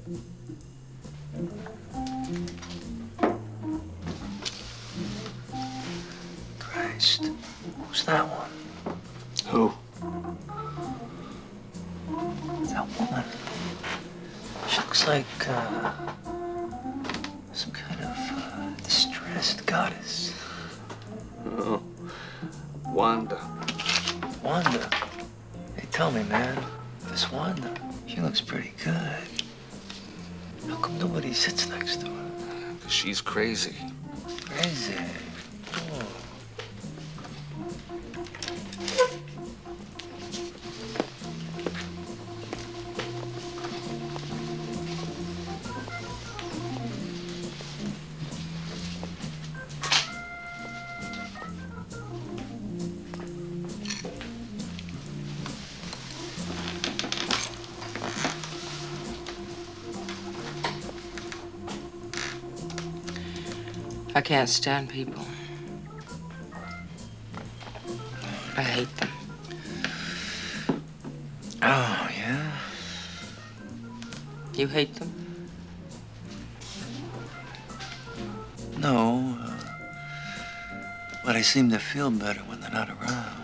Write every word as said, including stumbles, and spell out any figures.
Christ, who's that one? Who? That woman. She looks like uh, some kind of uh, distressed goddess. Oh, Wanda. Wanda? Hey, tell me, man, this Wanda, she looks pretty good. How come nobody sits next to her? She's crazy. Crazy. Oh. I can't stand people. I hate them. Oh, yeah? You hate them? No, uh, but I seem to feel better when they're not around.